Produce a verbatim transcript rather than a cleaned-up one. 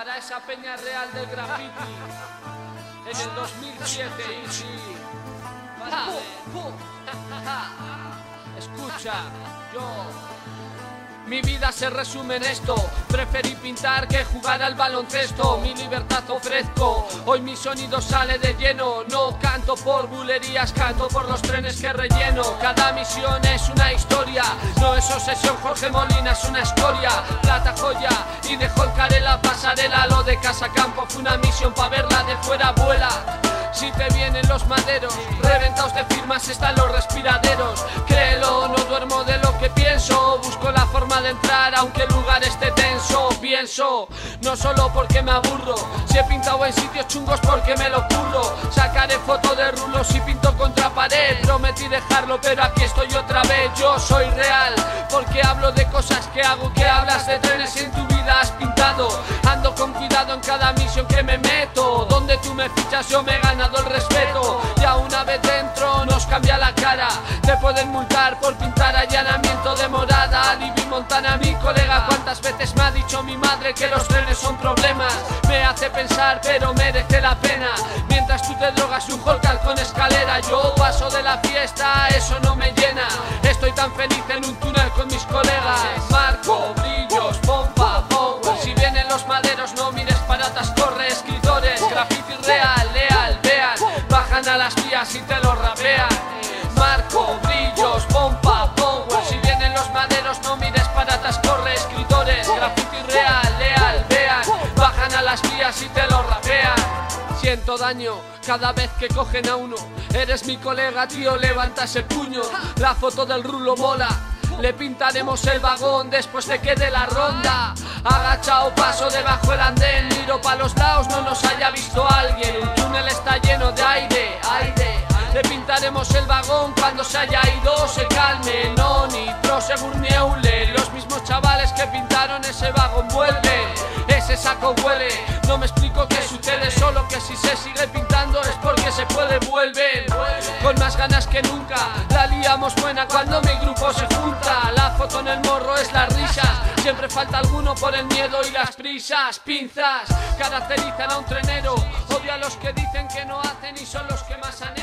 para esa peña real del graffiti en el dos mil siete. Y sí, vale. Escucha, yo... Mi vida se resume en esto, preferí pintar que jugar al baloncesto. Mi libertad ofrezco, hoy mi sonido sale de lleno. No canto por bulerías, canto por los trenes que relleno. Cada misión es una historia, no es obsesión, Jorge Molina es una escoria. Plata joya y dejó el care la pasarela. Lo de Casa Campo fue una misión pa' verla de fuera vuela. Si te vienen los maderos, reventados de firmas están los respiraderos. Créelo, no duermo de lo que pienso, busco la forma de entrar aunque el lugar esté tenso. Pienso, no solo porque me aburro, si he pintado en sitios chungos porque me lo curro. Sacaré fotos de rulos y pinto contra pared. Prometí dejarlo pero aquí estoy otra vez. Yo soy real porque hablo de cosas que hago. Que hablas de trenes y en tu vida has pintado. Ando con cuidado en cada misión que me meto. Donde tú me fichas yo me he ganado el respeto. Ya una vez dentro nos cambia la cara. Te pueden multar por pintar allanamiento de morada. Alibi Montana, mi colega, cuántas veces me ha dicho mi madre que los trenes son problemas. Me hace pensar pero merece la pena. Mientras tú te drogas un holcal con escalera, yo paso de la fiesta, eso no me llena. Estoy tan feliz en un túnel con mis colegas. Marco, brillos, pompa, power. Si vienen los maderos no mires para atrás, corre. Escritores, graffiti real, leal, vean. Bajan a las vías y te lo rapean. Marco, brillos, pompa, power. Si vienen los maderos no mires para atrás, corre. Escritores, graffiti real, leal, vean. Bajan a las vías y te lo rapean. Siento daño cada vez que cogen a uno. Eres mi colega, tío, levanta ese puño. La foto del rulo mola. Le pintaremos el vagón después de que dé la ronda. Agachado paso debajo el andén, miro pa' los lados, no nos haya visto alguien. Un túnel está lleno de aire, aire. Le pintaremos el vagón cuando se haya ido, se calme. No nitro, segur nieule. Los mismos chavales que pintaron ese vagón vuelven. Ese saco huele, no me explico qué sucede. Solo que si se sigue pintando es porque se puede, vuelven. Con más ganas que nunca, la liamos buena cuando mi grupo se junta. La foto en el morro es la risa. Siempre falta alguno por el miedo y las prisas. Pinzas caracterizan a un trenero. Odio a los que dicen que no hacen y son los que más han hecho.